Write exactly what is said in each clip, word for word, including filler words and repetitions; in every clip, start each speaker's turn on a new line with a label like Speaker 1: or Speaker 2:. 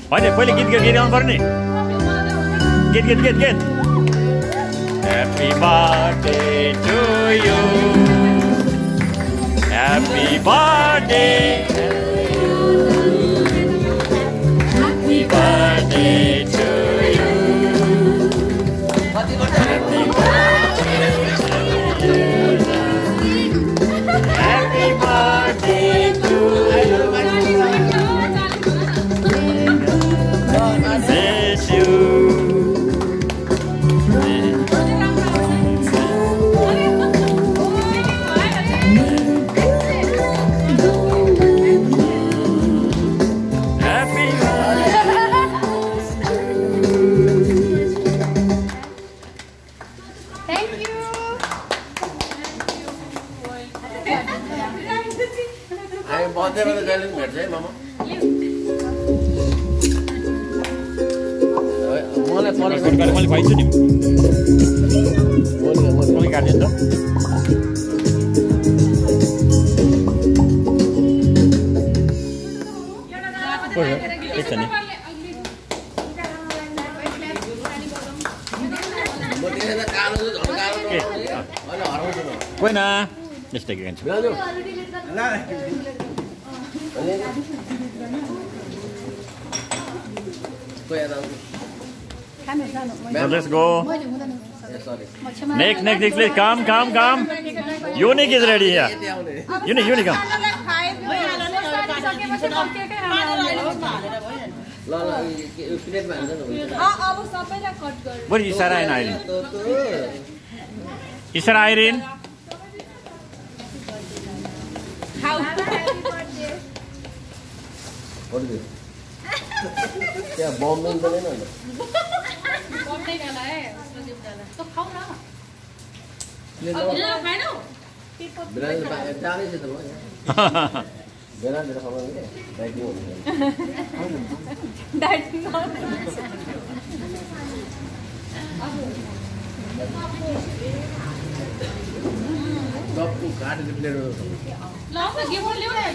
Speaker 1: होइन पहिले गीत गीत गाउनु पर्ने गीत गीत गीत गीत Happy birthday to you Happy birthday Happy birthday to you Happy birthday to you Happy birthday to you Bless you मैले खुवाइछु नि मैले काट्दिनु त ठिक छ नि कोही न यस्तै के खान्छु Let's go. Next, next, next, next. Come, come, come. Unique is ready here. Unique, unique, come. What is Isara and Irene? Isara Irene? How? What is it? क्या बॉम्ब में बने ना बॉम्ब नहीं डाला है उसमें डिप डाला तो खाओ ना ले लो खाए ना बिना डाले से तो बिना बिना खाओ नहीं डाइटिंग हो गया डाइटिंग हो सब को काट के प्लेट लो तो गिफ्ट ले लो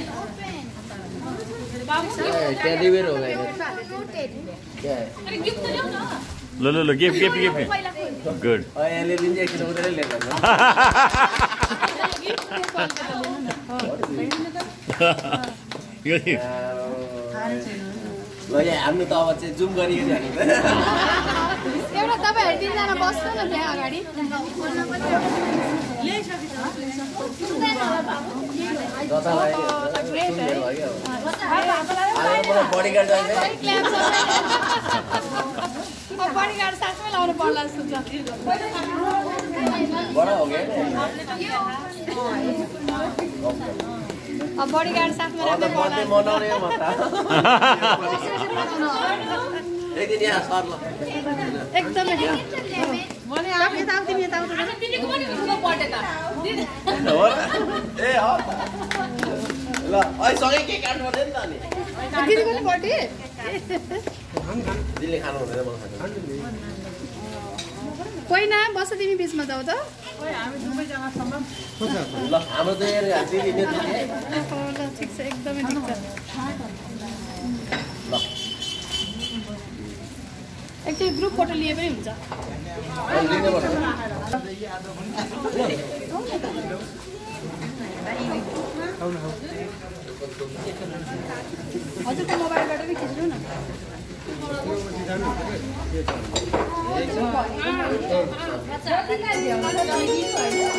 Speaker 1: टेडी बेयर हो गया क्या है अरे गिफ्ट तो लो ना लो लो लो गिफ्ट गिफ्ट गिफ्ट गुड और ये ले लीजिए किसी उधर ले लेना लो ये हमने तो अब चाहिँ जुम गरियो नि एउटा तपाईहरु तीन जना बस्नु न त्यहाँ अगाडि बॉडीगार्ड बॉडीगार्ड साथ में लाउनु पर्ला जस्तो छ बडा हो गया अब बॉडीगार्ड साथ में राख्नु पर्ला मनाउने हो मता एक दिन यहाँ सर ल एकदम मैले आप यता आउ तिमी यता आउ तिमीको पनि उसको बर्थडे त हो ए हो ल अहिले सँगै केक काट्नु पर्दैन नि त अनि दिदीको पनि बर्थडे दिदीले खानु हुँदैन म खान्छु कोही न बस तिमी बीचमा जाऊ त ओइ हामी दुवै जना सम्म ल हाम्रो त यहाँ दिदी दिदी ल ठीक छ एकदमै ठीक छ ल एकचोटि ग्रुप फोटो लिए पनि हुन्छ हजुरको मोबाइलबाट पनि खिच्नु न